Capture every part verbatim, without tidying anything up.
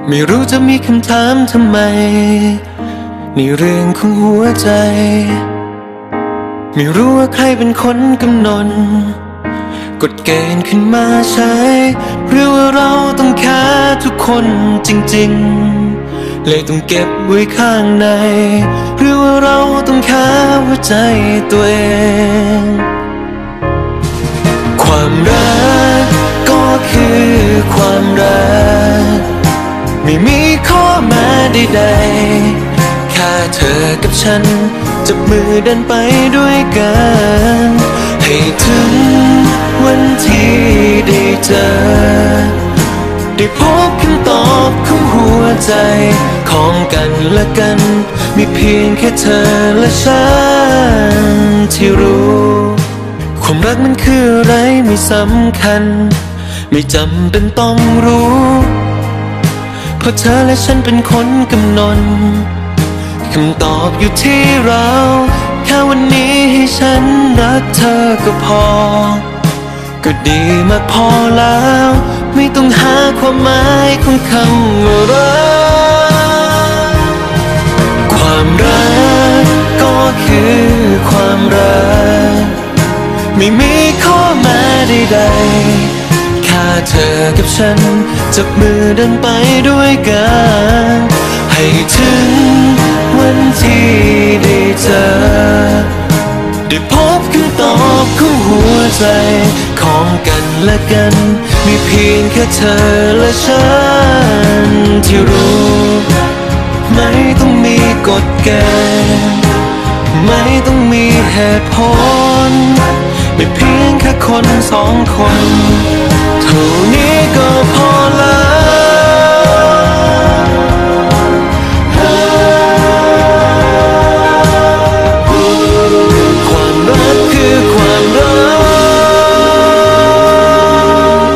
ไม่รู้จะมีคำถามทำไมในเรื่องของหัวใจไม่รู้ว่าใครเป็นคนกำหนดกฎเกณฑ์ขึ้นมาใช้หรือว่าเราต้องแค่ทุกคนจริงๆเลยต้องเก็บไว้ข้างในหรือว่าเราต้องแค่หัวใจตัวเองความรักก็คือความรักไม่มีข้อแม้ใดๆแค่เธอกับฉันจับมือเดินไปด้วยกันให้ถึงวันที่ได้เจอได้พบคำตอบของหัวใจของกันและกันมีเพียงแค่เธอและฉันที่รู้ความรักมันคืออะไรไม่สำคัญไม่จำเป็นต้องรู้เพราะเธอและฉันเป็นคนกำหนดคำตอบอยู่ที่เราแค่วันนี้ให้ฉันรักเธอก็พอก็ดีมากพอแล้วไม่ต้องหาความหมายของคำว่ารักความรักก็คือความรักไม่มีข้อแม้ใดๆแค่เธอกับฉันจับมือเดินไปด้วยกันให้ถึงวันที่ได้เจอได้พบคำตอบของหัวใจของกันและกันมีเพียงแค่เธอและฉันที่รู้ไม่ต้องมีกฎเกณฑ์ไม่ต้องมีเหตุผลไม่เพียงแค่คนสองคนเท่านี้ก็พอแล้วความรักคือความรัก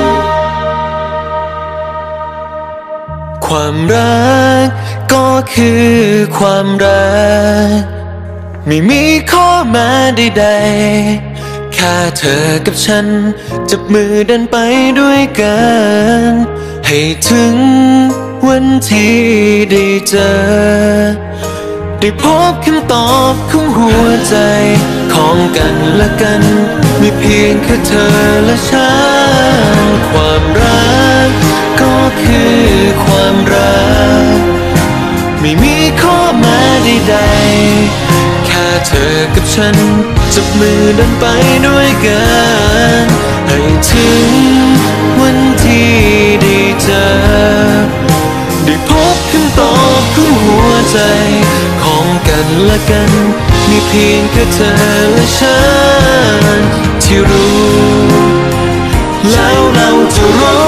ความรักก็คือความรักไม่มีข้อแม้ใดๆแค่เธอกับฉันจับมือเดินไปด้วยกันให้ถึงวันที่ได้เจอได้พบคำตอบของหัวใจของกันและกันมีเพียงแค่เธอและฉันความรักก็คือความรักไม่มีข้อแม้ใดๆแค่เธอกับฉันจับมือเดินไปด้วยกันให้ถึงวันที่ได้เจอได้พบคำตอบของหัวใจของกันและกันมีเพียงแค่เธอและฉันที่รู้แล้วเราจะรู้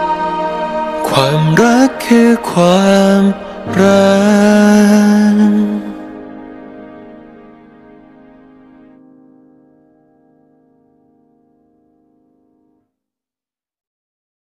ความรักคือความรัก